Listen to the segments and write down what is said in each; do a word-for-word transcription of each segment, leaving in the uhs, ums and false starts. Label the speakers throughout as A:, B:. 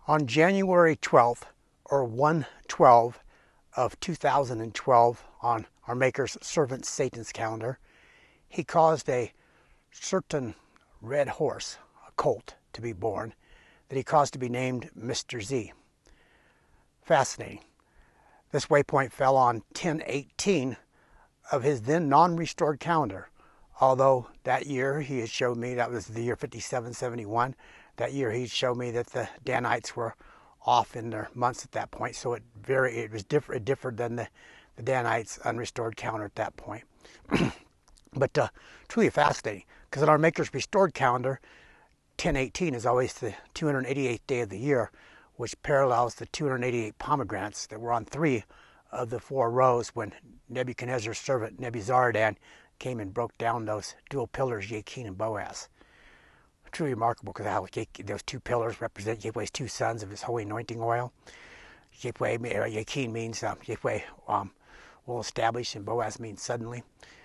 A: On January twelfth, or one twelve of two thousand twelve, on our Maker's servant Satan's calendar, he caused a certain red horse, a colt, to be born, that he caused to be named Mister Z. Fascinating. This waypoint fell on ten eighteen of his then non-restored calendar, although that year he had showed me, that was the year fifty-seven seventy-one, that year he showed me that the Danites were off in their months at that point, so it very it was different, it differed than the, the Danites' unrestored calendar at that point. But uh, truly fascinating, because in our Maker's restored calendar, ten eighteen is always the two hundred eighty-eighth day of the year, which parallels the two hundred eighty-eight pomegranates that were on three of the four rows when Nebuchadnezzar's servant Nebuzaradan came and broke down those dual pillars, Jachin and Boaz. Truly remarkable, because how those two pillars represent Yahweh's two sons of his holy anointing oil. Yahweh, Jachin means um, Yahweh um, will establish, and Boaz means suddenly.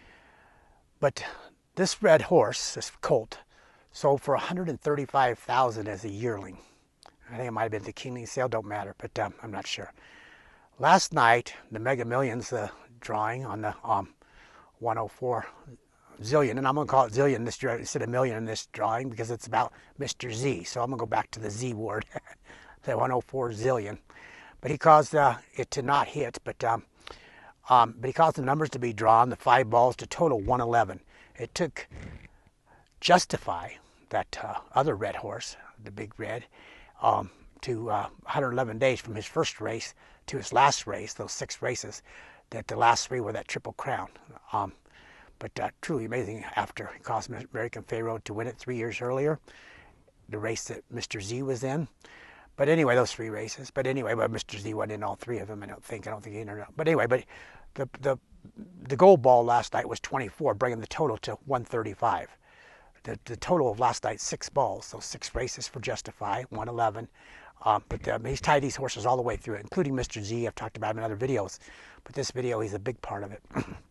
A: But this red horse, this colt, sold for one hundred thirty-five thousand dollars as a yearling. I think it might have been the kingly sale, don't matter, but um, I'm not sure. Last night, the Mega Millions uh, drawing on the um, one oh four zillion, and I'm going to call it zillion this year instead of million in this drawing because it's about Mister Z, so I'm going to go back to the Z word, the one oh four zillion. But he caused uh, it to not hit, but um, um, but he caused the numbers to be drawn, the five balls, to total one eleven. It took Justify, that uh, other red horse, the big red, um, to uh, one hundred eleven days from his first race to his last race, those six races, that the last three were that Triple Crown. Um, but uh, truly amazing, after it caused American Pharaoh to win it three years earlier, the race that Mister Z was in. But anyway, those three races. But anyway, but Mister Z wasn't in all three of them, I don't think. I don't think he entered. But anyway, but the, the, the gold ball last night was twenty-four, bringing the total to one thirty-five. The, the total of last night, six balls, so six races for Justify, one eleven. Um, but um, he's tied these horses all the way through it, including Mister Z. I've talked about him in other videos. But this video, he's a big part of it.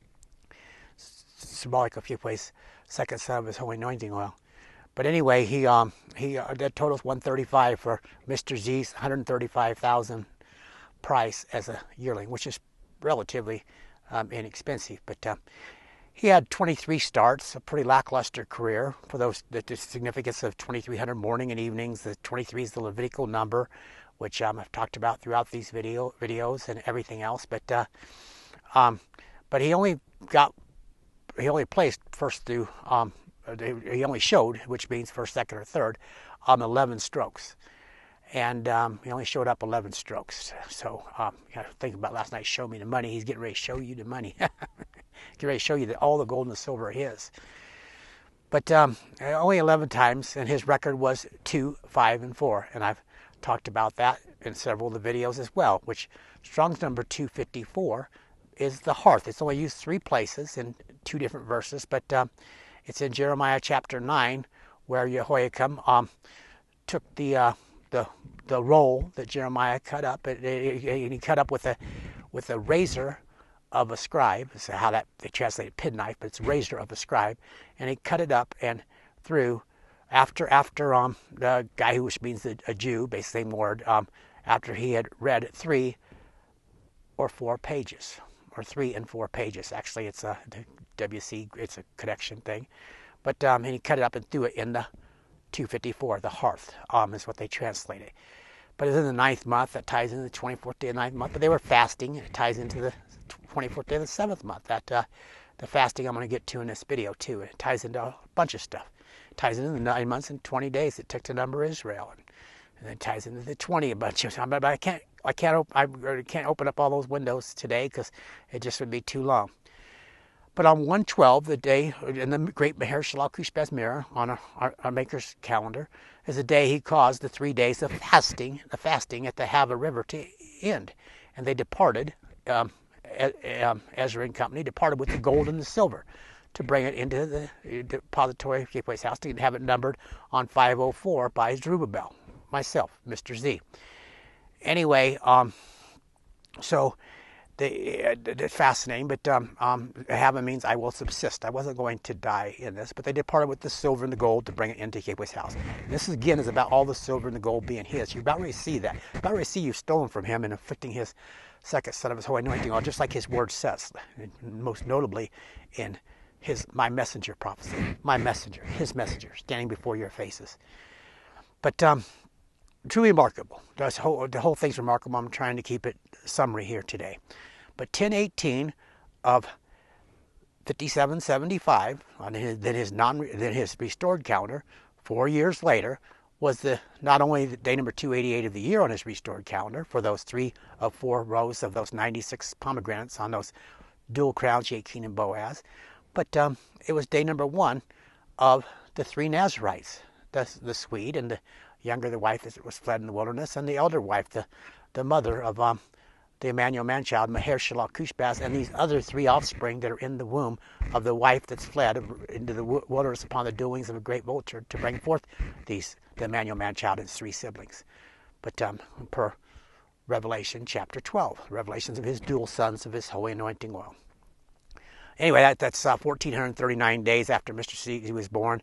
A: Symbolic of Yahweh's second son of his holy anointing oil. But anyway, he um he uh, that totals one thirty-five for Mister Z's one hundred thirty-five thousand price as a yearling, which is relatively um, inexpensive. But um, he had twenty-three starts, a pretty lackluster career for those. The, the significance of twenty-three hundred morning and evenings. The twenty-three is the Levitical number, which um, I've talked about throughout these video videos and everything else. But uh, um, but he only got he only placed first through um, he only showed, which means first, second, or third, um, eleven strokes. And um, he only showed up eleven strokes. So um, you got to think about last night, show me the money. He's getting ready to show you the money. Get ready to show you that all the gold and the silver are his. But um, only eleven times, and his record was two, five, and four. And I've talked about that in several of the videos as well, which Strong's number two fifty-four is the hearth. It's only used three places in two different verses, but um, it's in Jeremiah chapter nine, where Jehoiakim um, took the uh, the the roll that Jeremiah cut up, and he cut up with a with a razor of a scribe. That's how that they translate it, penknife, but it's razor of a scribe, and he cut it up and threw after after um the guy who which means a, a Jew, basically same word, um after he had read three or four pages, or three and four pages. Actually, it's a W C, it's a connection thing. But um, and he cut it up and threw it in the two fifty-four, the hearth, um, is what they translate it. But it's in the ninth month, that ties into the twenty-fourth day of the ninth month. But they were fasting, and it ties into the twenty-fourth day of the seventh month. That uh, the fasting I'm going to get to in this video too. It ties into a bunch of stuff. It ties into the nine months and twenty days it took to number Israel, and, and then it ties into the twenty a bunch of time. But I can't, I can't, op I can't open up all those windows today because it just would be too long. But on one twelve, the day in the great Meher Shalal Kushbez mirror on our, our, our Maker's calendar, is the day he caused the three days of fasting, the fasting at the Hava River to end. And they departed, um, um, Ezra and company departed with the gold and the silver to bring it into the depository of Yahweh's house to have it numbered on five oh four by Zerubbabel, myself, Mister Z. Anyway, um, so they, uh, it's fascinating, but um, um, heaven means I will subsist. I wasn't going to die in this, but they departed with the silver and the gold to bring it into Yahweh's house. And this, again, is about all the silver and the gold being his. You're about ready to see that. You're about ready to see you stolen from him and inflicting his second son of his holy anointing on, just like his word says, most notably in his my messenger prophecy. My messenger, his messenger, standing before your faces. But um, truly remarkable. This whole, the whole thing's remarkable. I'm trying to keep it summary here today. But ten eighteen of fifty-seven seventy-five, on his, then his non then his restored calendar, four years later, was the not only the day number two eighty-eight of the year on his restored calendar for those three of four rows of those ninety-six pomegranates on those dual crowns, Jachin and Boaz, but um, it was day number one of the three Nazarites, the, the Swede and the younger, the wife that was fled in the wilderness, and the elder wife, the, the mother of um, the Emmanuel man-child, Maher-shalal-cush-baz, and these other three offspring that are in the womb of the wife that's fled into the wilderness upon the doings of a great vulture to bring forth these, the Emmanuel man-child and his three siblings. But um, per Revelation chapter twelve, revelations of his dual sons of his holy anointing oil. Anyway, that, that's uh, one thousand four hundred thirty-nine days after Mister Z was born.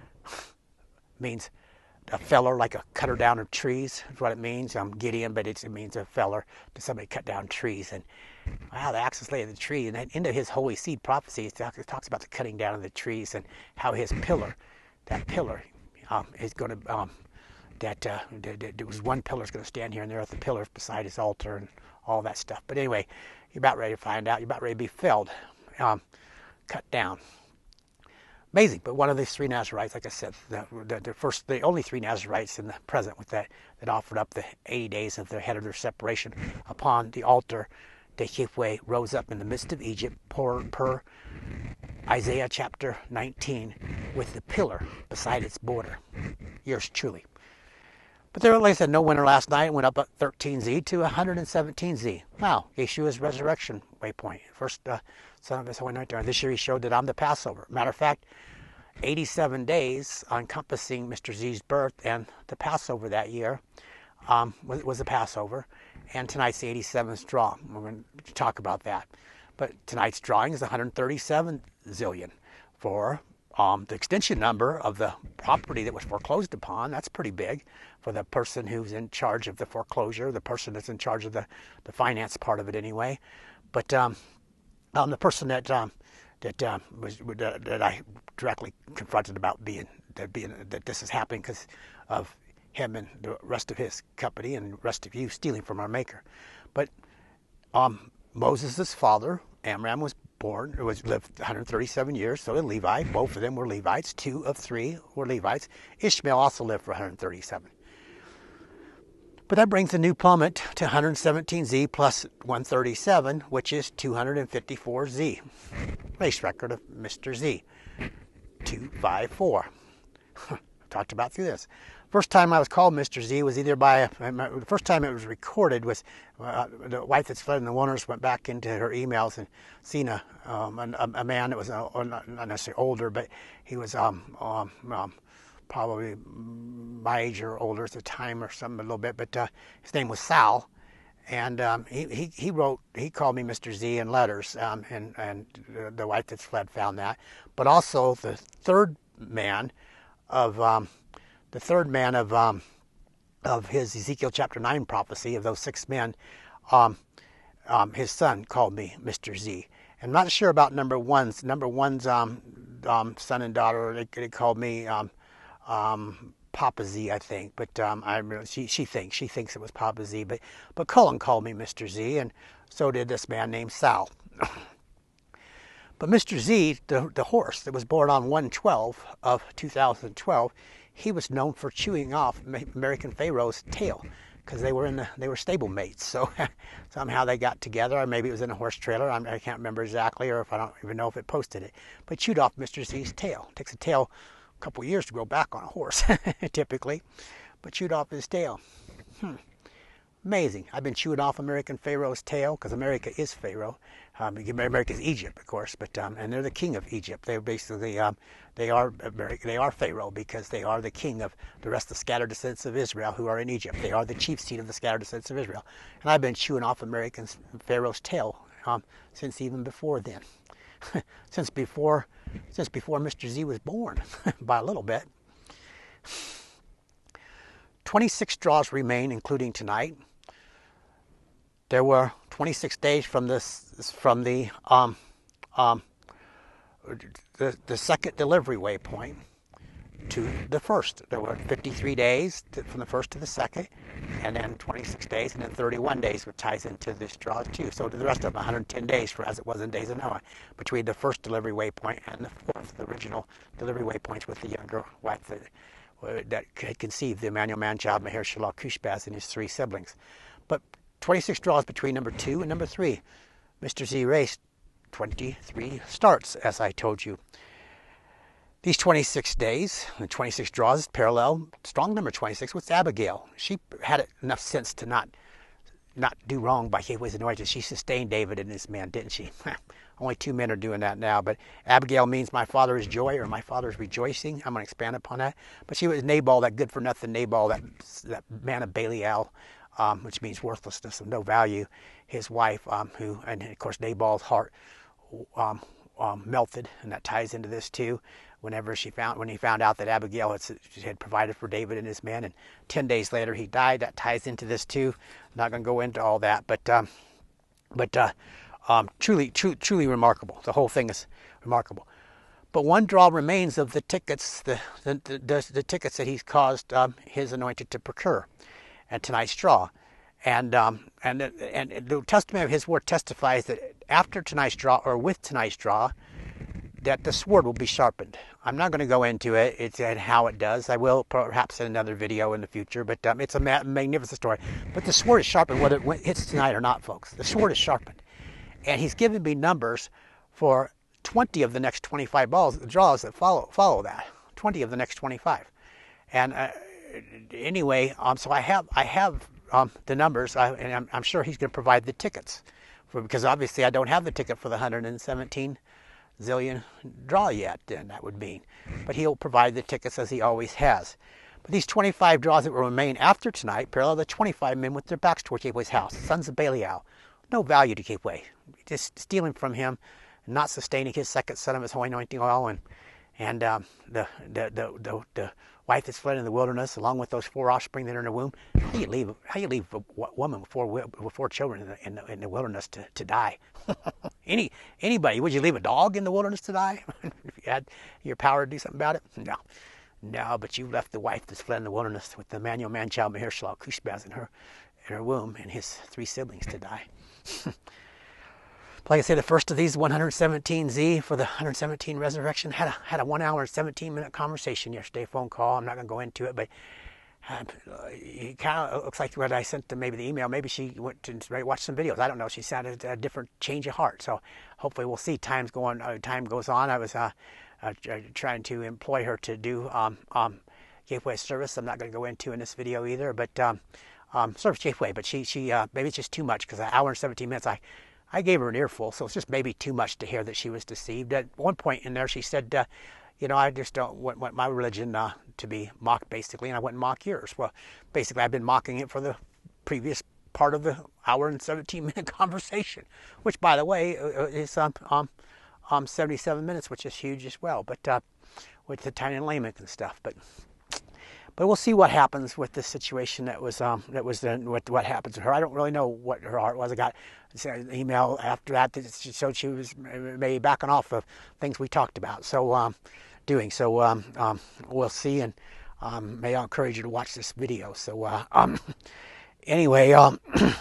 A: Means a feller, like a cutter down of trees, is what it means. I'm um, Gideon, but it's, it means a feller to somebody cut down trees. And wow, the axe is laid in the tree. And then into his holy seed prophecy, it talks, it talks about the cutting down of the trees and how his pillar, that pillar, um, is going to, um, that uh, there was one pillar is going to stand here and there are the pillars beside his altar and all that stuff. But anyway, you're about ready to find out. You're about ready to be felled, um, cut down. Amazing, but one of these three Nazarites, like I said, the, the, the first, the only three Nazarites in the present with that that offered up the eighty days of the head of their separation upon the altar that Yahweh rose up in the midst of Egypt per, per Isaiah chapter nineteen with the pillar beside its border. Yours truly. But there, like I said, no winner last night. Went up at thirteen Z to one hundred seventeen Z. Wow, Yeshua's resurrection waypoint. First uh, son of his holy anointing. This year he showed that I'm the Passover. Matter of fact, eighty-seven days encompassing Mister Z's birth and the Passover that year um, was, was the Passover. And tonight's the eighty-seventh draw. We're going to talk about that. But tonight's drawing is one hundred thirty-seven zillion for Um, the extension number of the property that was foreclosed upon. That's pretty big for the person who's in charge of the foreclosure, the person that's in charge of the, the finance part of it anyway. But um, um, the person that um, that um, was uh, that I directly confronted about being that being that this is happening because of him and the rest of his company and the rest of you stealing from our Maker. But um, Moses' father, Amram, was born, it was lived one hundred thirty-seven years, so did Levi. Both of them were Levites. Two of three were Levites. Ishmael also lived for one hundred thirty-seven. But that brings a new plummet to one hundred seventeen Z plus one hundred thirty-seven, which is two hundred fifty-four Z. Race record of Mister Z. two fifty-four. Talked about through this. First time I was called Mister Z was either by, a, the first time it was recorded was uh, the wife that's fled in the wilderness went back into her emails and seen a, um, a, a man that was uh, not necessarily older, but he was um, um, um, probably my age or older at the time or something a little bit, but uh, his name was Sal. And um, he, he, he wrote, he called me Mister Z in letters, um, and, and the wife that's fled found that. But also the third man of... Um, The third man of um, of his Ezekiel chapter nine prophecy of those six men, um, um, his son called me Mister Z. I'm not sure about number one's. Number one's um, um, son and daughter, they, they called me um, um, Papa Z, I think. But um, I she she thinks she thinks it was Papa Z. But but Cullen called me Mister Z, and so did this man named Sal. But Mister Z, the the horse that was born on one twelve of two thousand twelve. He was known for chewing off American Pharaoh's tail because they were in the they were stable mates. So somehow they got together, or maybe it was in a horse trailer. I'm, I can't remember exactly, or if I don't even know if it posted it. But chewed off Mister Z's tail. It takes a tail a couple of years to grow back on a horse, typically. But chewed off his tail. Hmm. Amazing. I've been chewing off American Pharaoh's tail because America is Pharaoh. Um, America is Egypt, of course, but um, and they're the king of Egypt. They're basically um, they are America, they are Pharaoh because they are the king of the rest of the scattered descendants of Israel who are in Egypt. They are the chief seed of the scattered descendants of Israel. And I've been chewing off American Pharaoh's tail um, since even before then, since before, since before Mister Z was born, by a little bit. twenty-six draws remain, including tonight. There were twenty-six days from this, from the um, um, the the second delivery waypoint to the first. There were fifty-three days to, from the first to the second, and then twenty-six days, and then thirty-one days, which ties into this draw too. So to the rest of them, one hundred ten days, for as it was in Days of Noah, between the first delivery waypoint and the fourth, the original delivery waypoints with the younger wife that, uh, that had conceived the Emmanuel Manchild, Maher-Shalal-Cushbaz, and his three siblings. But twenty-six draws between number two and number three. Mister Z raced twenty-three starts, as I told you. These twenty-six days, the twenty-six draws, parallel strong number twenty-six with Abigail. She had enough sense to not not do wrong by Yahweh's anointed. She sustained David and his men, didn't she? Only two men are doing that now. But Abigail means my father is joy, or my father is rejoicing. I'm going to expand upon that. But she was Nabal, that good-for-nothing Nabal, that, that man of Belial, um, which means worthlessness of no value. His wife, um, who, and of course Nabal's heart um, um, melted, and that ties into this too. Whenever she found, when he found out that Abigail had, had provided for David and his men, and ten days later he died, that ties into this too. I'm not going to go into all that, but um, but uh, um, truly, truly, truly remarkable. The whole thing is remarkable. But one draw remains of the tickets, the the, the, the tickets that he's caused um, his anointed to procure, and tonight's draw, and um, and and the testimony of his word testifies that after tonight's draw, or with tonight's draw, that the sword will be sharpened. I'm not going to go into it, it's and how it does. I will perhaps in another video in the future, but um, it's a ma magnificent story. But the sword is sharpened, whether it hits tonight or not, folks. The sword is sharpened. And he's given me numbers for twenty of the next twenty-five balls, draws that follow follow that. twenty of the next twenty-five. And uh, anyway, um, so I have I have um, the numbers, I, and I'm, I'm sure he's going to provide the tickets, for, because obviously I don't have the ticket for the one hundred seventeen zillion draw yet, then that would mean. But he'll provide the tickets as he always has. But these twenty-five draws that will remain after tonight parallel the twenty-five men with their backs towards Yahweh's house, sons of Belial. No value to Yahweh. Just stealing from him, and not sustaining his second son of his holy anointing oil, and and um, the, the, the, the, the wife that's fled in the wilderness, along with those four offspring that are in the womb. How you leave? How you leave a woman with four, with four children in the, in the, in the wilderness to, to die? Any anybody? Would you leave a dog in the wilderness to die if you had your power to do something about it? No, no. But you left the wife that's fled in the wilderness with the Emmanuel Manchild, Maher-Shalal-Cushbaz in her in her womb, and his three siblings to die. Like I say, the first of these one hundred seventeen Z for the one hundred seventeen resurrection had a had a one hour and seventeen minute conversation yesterday, phone call. I'm not going to go into it, but uh, it kind of looks like what I sent to maybe the email. Maybe she went to watch some videos. I don't know. She sounded a different change of heart. So hopefully we'll see. Time's going. Uh, time goes on. I was uh, uh, trying to employ her to do um, um, Yahweh service. I'm not going to go into in this video either, but um, um, service Yahweh. But she she uh, maybe it's just too much, because an hour and seventeen minutes. I. I gave her an earful, so it's just maybe too much to hear that she was deceived. At one point in there, she said, uh, you know, I just don't want, want my religion uh, to be mocked, basically, and I wouldn't mock yours. Well, basically, I've been mocking it for the previous part of the hour and seventeen minute conversation, which, by the way, is um, um, um, seventy-seven minutes, which is huge as well, but uh, with the time and layman and stuff. But But we'll see what happens with this situation that was um, that was then what what happens to her. I don't really know what her heart was. I got an email after that that showed she was maybe backing off of things we talked about. So um, doing so, um, um, we'll see, and um, may I encourage you to watch this video. So uh, um, anyway, um,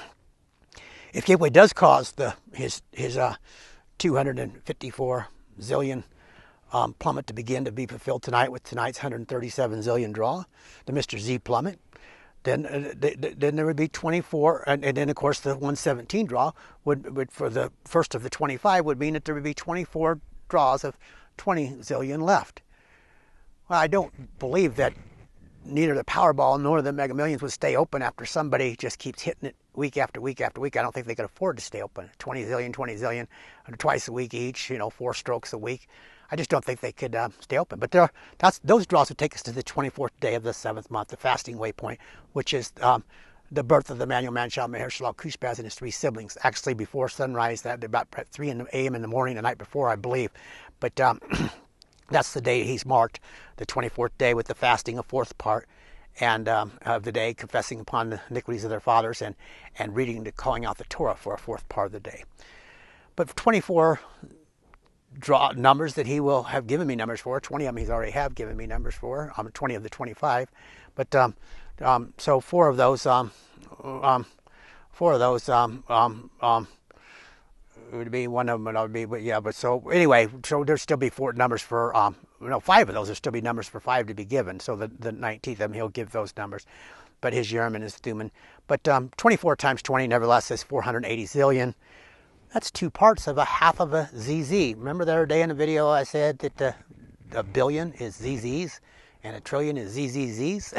A: if Yahweh does cause the his his uh, two hundred fifty-four zillion Um, plummet to begin to be fulfilled tonight with tonight's one hundred thirty-seven zillion draw, the Mister Z plummet, then uh, th th then there would be twenty-four, and, and then of course the one seventeen draw would, would for the first of the twenty-five would mean that there would be twenty-four draws of twenty zillion left. Well, I don't believe that neither the Powerball nor the Mega Millions would stay open after somebody just keeps hitting it week after week after week. I don't think they could afford to stay open. twenty zillion, twenty zillion, twice a week each, you know, four strokes a week. I just don't think they could uh, stay open. But there are, that's, those draws would take us to the twenty-fourth day of the seventh month, the fasting waypoint, which is um, the birth of the Emmanuel Man-Child Maher-Shalal Cushbaz and his three siblings, actually before sunrise, that about three a m in the morning the night before, I believe. But um, that's the day he's marked, the twenty-fourth day, with the fasting, a fourth part, and um, of the day, confessing upon the iniquities of their fathers, and, and reading, the calling out the Torah for a fourth part of the day. But twenty-four draw numbers that he will have given me numbers for. twenty of them he's already have given me numbers for. Um, twenty of the twenty-five. But um, um, so four of those, um, um, four of those um, um, um, would be one of them. Would be, but yeah. But so anyway, so there'll still be four numbers for. Um, no, five of those. There'll still be numbers for five to be given. So the the nineteenth of them he'll give those numbers. But his Urim and his Thummim. But um, twenty-four times twenty, nevertheless, is four hundred eighty zillion. That's two parts of a half of a Z Z. Remember the other day in the video I said that the, a billion is Z Zs and a trillion is Z Z Zs?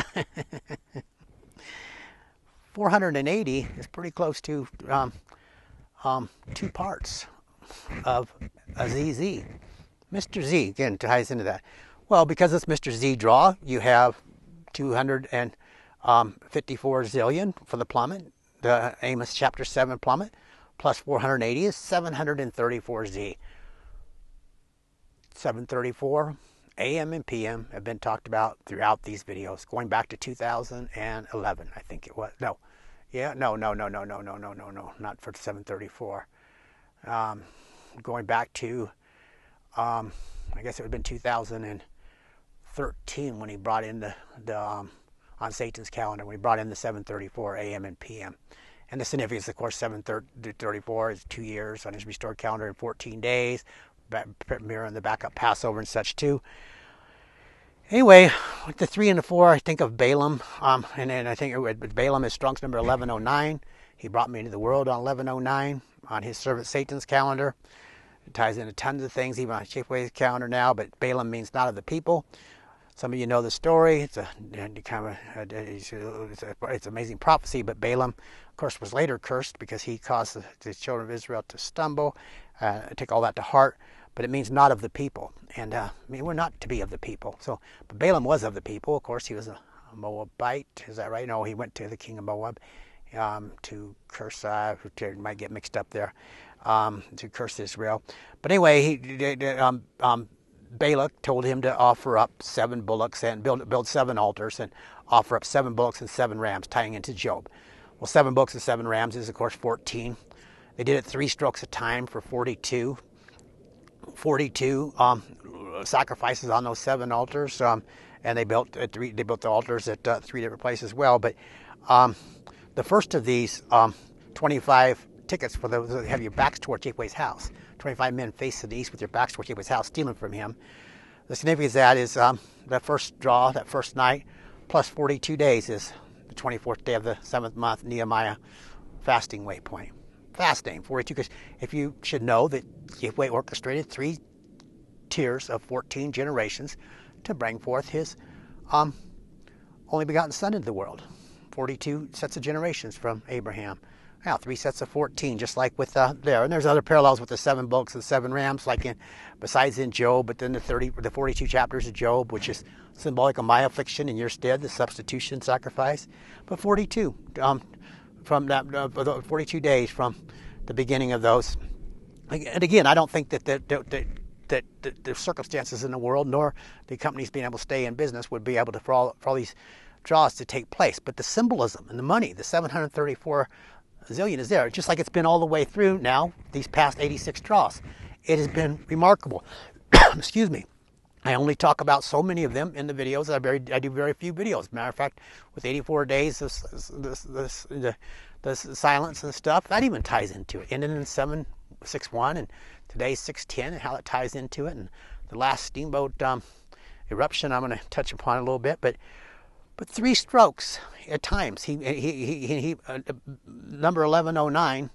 A: four hundred eighty is pretty close to um, um, two parts of a Z Z. Mister Z, again, ties into that. Well, because it's Mister Z draw, you have two hundred fifty-four zillion for the plummet, the Amos chapter seven plummet. Plus four hundred eighty is seven hundred thirty-four Z. seven thirty-four A M and P M have been talked about throughout these videos, going back to two thousand eleven, I think it was. No, yeah, no, no, no, no, no, no, no, no, no, not for seven thirty-four. Um, going back to, um, I guess it would have been two thousand thirteen when he brought in the, the um, on Satan's calendar, when he brought in the seven thirty-four A M and P M. And the significance, of course, seven thirty-four is two years on his restored calendar in fourteen days, mirroring the backup Passover and such too. Anyway, with the three and the four, I think of Balaam, um, and then I think it would, Balaam is Strong's number eleven oh nine. He brought me into the world on eleven oh nine on his servant Satan's calendar. It ties into tons of things, even on Shapeways calendar now, but Balaam means not of the people. Some of you know the story. It's a kind of a, it's, a, it's an amazing prophecy. But Balaam, of course, was later cursed because he caused the, the children of Israel to stumble. Uh, take all that to heart. But it means not of the people, and uh, I mean we're not to be of the people. So, but Balaam was of the people. Of course, he was a, a Moabite. Is that right? No, he went to the king of Moab um, to curse. Uh, might get mixed up there. Um, to curse Israel. But anyway, he um, um, Balak told him to offer up seven bullocks and build build seven altars and offer up seven bullocks and seven rams, tying into Job. Well, seven bullocks and seven rams is, of course, fourteen. They did it three strokes a time for forty-two. forty-two um, sacrifices on those seven altars, um, and they built at three. They built the altars at uh, three different places as well. But um, the first of these, um, twenty-five tickets for those that have your backs toward Jacob's house. twenty-five men face to the east with your backs toward Jacob's house, stealing from him. The significance of that is um, that first draw, that first night, plus forty-two days is the twenty-fourth day of the seventh month, Nehemiah fasting waypoint. Fasting, forty-two, because if you should know that Yahweh orchestrated three tiers of fourteen generations to bring forth his um, only begotten son into the world. forty-two sets of generations from Abraham. Now, three sets of fourteen, just like with uh, there. And there's other parallels with the seven bullocks and seven rams, like in, besides in Job, but then the thirty, the forty-two chapters of Job, which is symbolic of my affliction in your stead, the substitution sacrifice. But forty-two, um, from that, uh, forty-two days from the beginning of those. And again, I don't think that the, the, the that the, the circumstances in the world, nor the companies being able to stay in business, would be able to for all for all these draws to take place. But the symbolism and the money, the seven hundred thirty-four zillion is there, just like it's been all the way through now, these past eighty-six draws. It has been remarkable. Excuse me. I only talk about so many of them in the videos. I, very, I do very few videos. Matter of fact, with eighty-four days, this, this, this, the, the silence and stuff, that even ties into it. Ended in seven six one, and today's six ten, and how that ties into it. And the last steamboat um, eruption, I'm going to touch upon a little bit, but But three strokes at times. He he he, he uh, number eleven oh nine.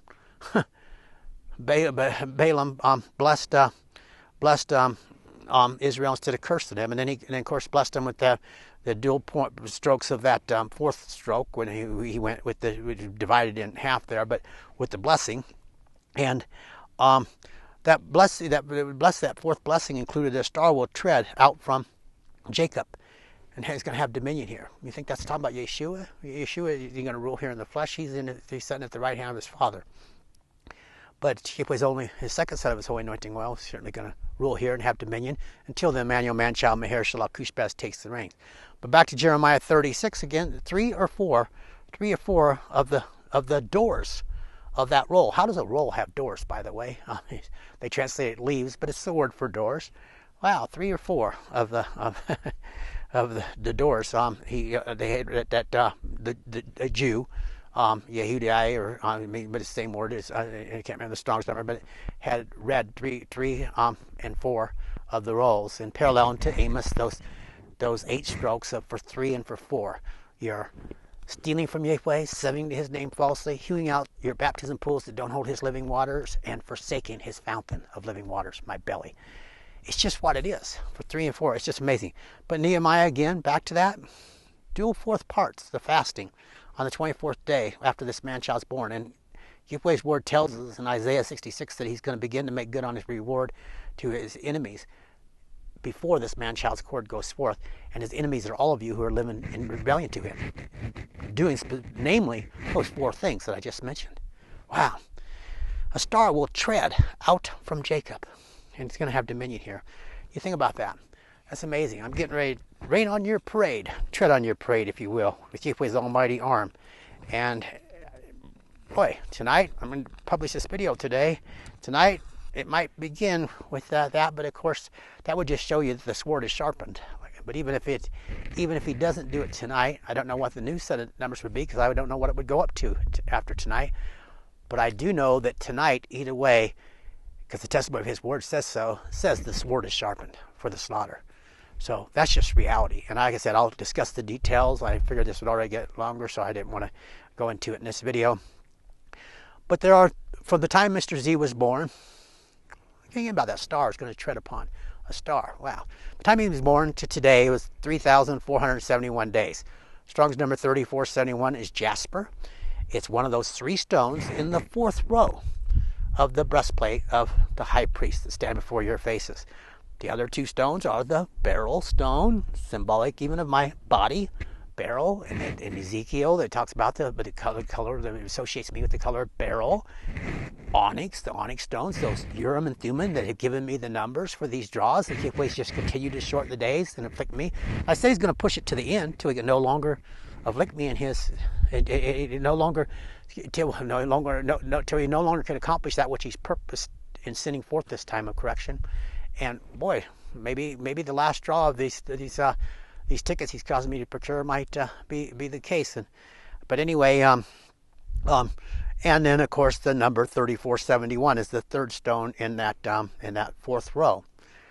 A: Balaam um, blessed uh, blessed um, um, Israel instead of cursing them, and then he and then of course blessed them with the the dual point strokes of that um, fourth stroke when he he went with the divided in half there, but with the blessing, and um, that blessing that bless that fourth blessing included a star will tread out from Jacob. and he's going to have dominion here. You think that's talking about Yeshua? Yeshua, he's going to rule here in the flesh. He's in. He's sitting at the right hand of his Father. But Yahweh's only his second set of his holy anointing oil is certainly going to rule here and have dominion until the Emmanuel man-child Meher Shalal Cushbaz takes the reins. But back to Jeremiah thirty-six again, three or four, three or four of the of the doors of that roll. How does a roll have doors, by the way? Uh, they translate it leaves, but it's the word for doors. Wow, three or four of the of, of the, the doors. Um, he uh, they had that uh, the, the the Jew. Um, Yehudai, or I mean, but it's the same word. It's, I, I can't remember the Strong's number, but it had read three, three, um, and four of the rolls in parallel to Amos. Those, those eight strokes of for three and for four. You're stealing from Yahweh, sending to His name falsely, hewing out your baptism pools that don't hold His living waters, and forsaking His fountain of living waters, my belly. It's just what it is for three and four. It's just amazing. But Nehemiah again, back to that, dual fourth parts, the fasting. On the twenty-fourth day after this man-child's born. And Yahweh's word tells us in Isaiah sixty-six that he's going to begin to make good on his reward to his enemies before this man-child's cord goes forth. And his enemies are all of you who are living in rebellion to him, doing namely those four things that I just mentioned. Wow. A star will tread out from Jacob, and it's going to have dominion here. You think about that. That's amazing. I'm getting ready to rain on your parade, tread on your parade, if you will, with Yahweh's almighty arm. And boy, tonight, I'm going to publish this video today. Tonight, it might begin with uh, that, but of course, that would just show you that the sword is sharpened. But even if it, even if he doesn't do it tonight, I don't know what the new set of numbers would be, because I don't know what it would go up to after tonight. But I do know that tonight, either way, because the testimony of his word says so, says the sword is sharpened for the slaughter. So that's just reality. And like I said, I'll discuss the details. I figured this would already get longer, so I didn't want to go into it in this video. But there are, from the time Mister Z was born, thinking about that star is going to tread upon a star. Wow. The time he was born to today was three thousand four hundred seventy-one days. Strong's number thirty-four seventy-one is jasper. It's one of those three stones in the fourth row of the breastplate of the high priest that stand before your faces. The other two stones are the beryl stone, symbolic even of my body, beryl, and in Ezekiel that talks about the, but the color, color that associates me with the color beryl. Onyx, the onyx stones, those Urim and Thummim that have given me the numbers for these draws. The Yahweh's just continue to shorten the days and afflict me. I say he's going to push it to the end till he can no longer afflict me in his, it, it, it no longer, till no longer, no, no, till he no longer can accomplish that which he's purposed in sending forth this time of correction. And boy, maybe maybe the last straw of these these uh, these tickets he's causing me to procure might uh, be be the case. And but anyway, um, um, and then of course the number thirty-four seventy-one is the third stone in that um, in that fourth row.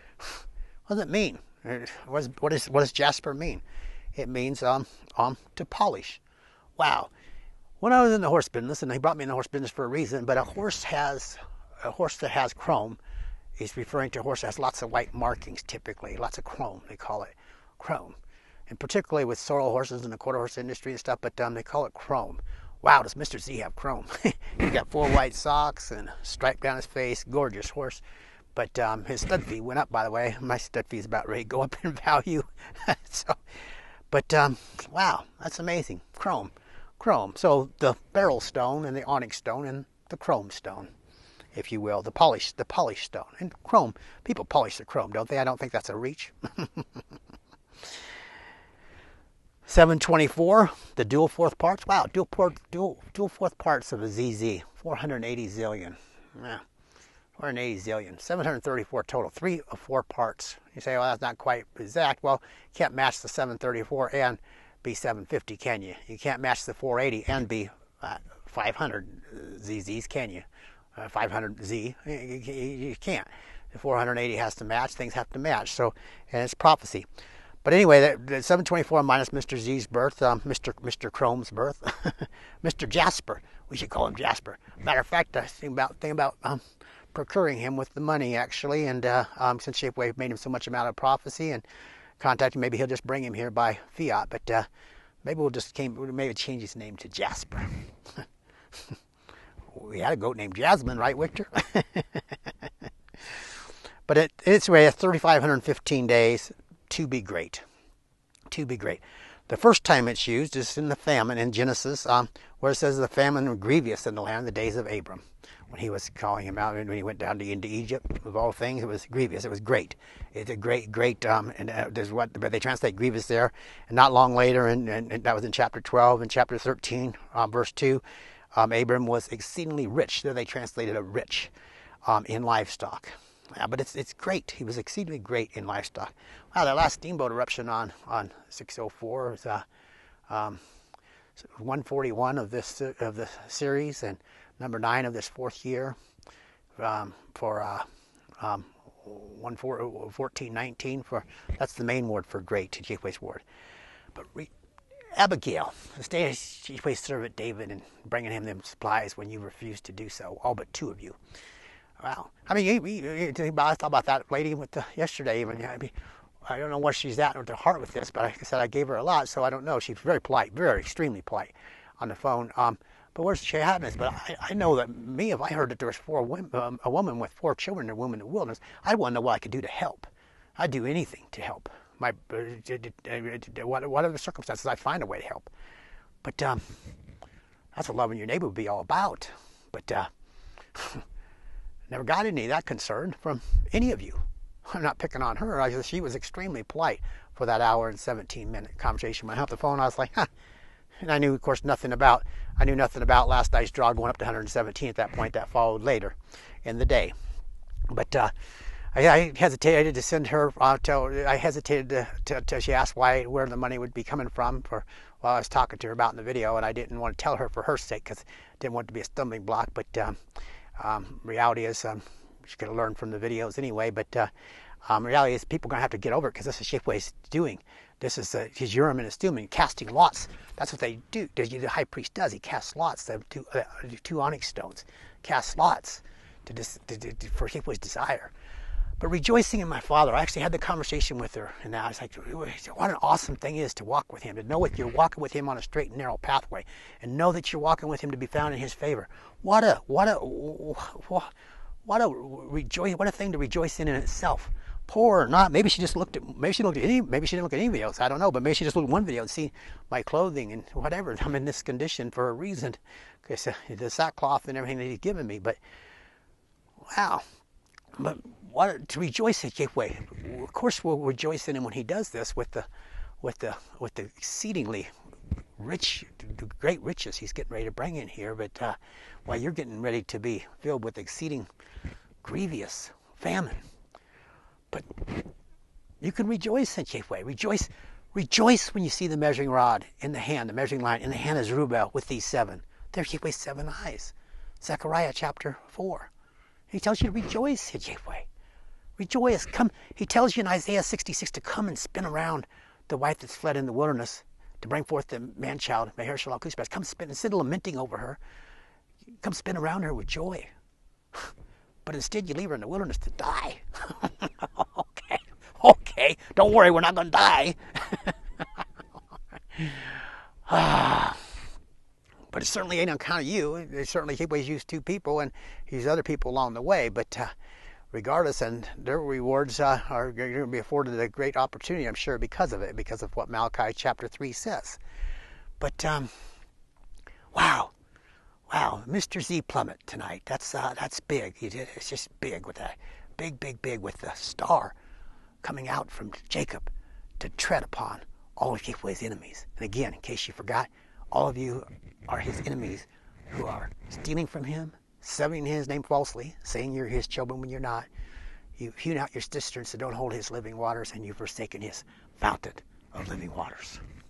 A: What does it mean? What is what is what does jasper mean? It means um um to polish. Wow. When I was in the horse business, and he brought me in the horse business for a reason, but a horse has a horse that has chrome. He's referring to a horse that has lots of white markings, typically. Lots of chrome, they call it chrome. And particularly with sorrel horses in the quarter horse industry and stuff, but um, they call it chrome. Wow, does Mister Z have chrome? He's got four white socks and stripe down his face. Gorgeous horse. But um, his stud fee went up, by the way. My stud fee is about ready to go up in value. so, But, um, wow, that's amazing. Chrome. Chrome. So the beryl stone and the onyx stone and the chrome stone, if you will, the polish, the polished stone. And chrome, people polish the chrome, don't they? I don't think that's a reach. seven twenty-four, the dual fourth parts. Wow, dual, port, dual, dual fourth parts of a Z Z, four hundred eighty zillion. Yeah, four hundred eighty zillion, seven hundred thirty-four total, three of four parts. You say, well, that's not quite exact. Well, you can't match the seven thirty-four and be seven fifty, can you? You can't match the four eighty and be uh, five hundred Z Zs, can you? Uh, five hundred Z, you, you, you can't. The four hundred eighty has to match, things have to match. So, and it's prophecy. But anyway, the, the seven twenty-four minus Mister Z's birth, um, Mister Mister Chrome's birth, Mister Jasper, we should call him Jasper. Matter of fact, I think about think about um, procuring him with the money actually, and uh, um, since Shapeways made him so much amount of prophecy and contacting, maybe he'll just bring him here by fiat. But uh, maybe we'll just came, maybe change his name to Jasper. We had a goat named Jasmine, right, Victor? But it, it's way, it's three thousand five hundred fifteen days to be great. to be great. The first time it's used is in the famine in Genesis, um, where it says the famine was grievous in the land in the days of Abram. When he was calling him out, when he went down to, into Egypt, of all things, it was grievous. It was great. It's a great, great, um, and uh, there's what, but they translate grievous there. And not long later, and, and, and that was in chapter twelve, and chapter thirteen, um, verse two, um, Abram was exceedingly rich. There they translated a rich um, in livestock. Yeah, but it's it's great. He was exceedingly great in livestock. Wow, that last steamboat eruption on, on six oh four was uh, um, one forty-one of this of the series, and number nine of this fourth year um, for uh, um, fourteen nineteen. For that's the main word for great, Jafe's word. But re, Abigail, the state Jafe's servant David, and bringing him them supplies when you refused to do so. All but two of you. Wow. I mean, you, you, you, I thought about that lady with the, yesterday. Even I, mean, I don't know where she's at with her heart with this, but like I said, I gave her a lot, so I don't know. She's very polite, very extremely polite on the phone. Um, but where's she at this? But I, I know that me, if I heard that there was four women, um, a woman with four children, a woman in the wilderness, I'd want to know what I could do to help. I'd do anything to help. My uh, whatever circumstances, I'd find a way to help. But um, that's what loving your neighbor would be all about. But uh, never got any of that concern from any of you. I'm not picking on her. I just, she was extremely polite for that hour and seventeen minute conversation. When I hung up the phone, I was like, huh. And I knew, of course, nothing about, I knew nothing about last night's draw going up to one hundred seventeen at that point. That followed later in the day. But uh, I, I hesitated to send her, uh, to, I hesitated to, to, to, she asked why, where the money would be coming from for, while I was talking to her about in the video, and I didn't want to tell her for her sake because I didn't want it to be a stumbling block. But um, um, reality is, um, she's going to learn from the videos anyway, but uh, um, reality is people are going to have to get over it because this is Shapeways doing. This is uh, his Urim and his Thummim, casting lots. That's what they do. The high priest does. He casts lots. They have two, uh, two onyx stones. Casts lots to, dis, to, to, to for Shapeways' desire. But rejoicing in my Father, I actually had the conversation with her, and I was like, what an awesome thing it is to walk with him, to know that you're walking with him on a straight and narrow pathway, and know that you're walking with him to be found in his favor. What a, what a, what, what a rejoice, what a thing to rejoice in in itself. Poor or not, maybe she just looked at, maybe she looked at any, maybe she didn't look at any videos, I don't know, but maybe she just looked at one video and see my clothing and whatever. I'm in this condition for a reason, because uh, the sackcloth and everything that he's given me. But wow, but what to rejoice at Gateway. Of course, we'll rejoice in him when he does this with the, with the, with the exceedingly rich, great riches he's getting ready to bring in here. But uh, while you're getting ready to be filled with exceeding grievous famine. But you can rejoice in Gateway. Rejoice, rejoice when you see the measuring rod in the hand, the measuring line in the hand of Zerubbabel with these seven. They're Gateway's seven eyes. Zechariah chapter four. He tells you to rejoice in Gateway. Rejoice. Come. He tells you in Isaiah sixty-six to come and spin around the wife that's fled in the wilderness to bring forth the man-child, Maher-shalal Kuspaz. Come spin, instead of lamenting over her, come spin around her with joy. But instead you leave her in the wilderness to die. okay, okay, don't worry, we're not going to die. But it certainly ain't on account of you. It certainly Gateway's used two people and he's other people along the way. But uh, regardless, and their rewards uh, are going to be afforded a great opportunity, I'm sure, because of it, because of what Malachi chapter three says. But um, wow. Wow, Mister Z plummet tonight. That's uh, that's big. It's just big with that, big, big, big with the star coming out from Jacob to tread upon all of Gateway's enemies. And again, in case you forgot, all of you are his enemies who are stealing from him, severing his name falsely, saying you're his children when you're not. You've hewn out your cisterns that don't hold his living waters, and you've forsaken his fountain of living waters.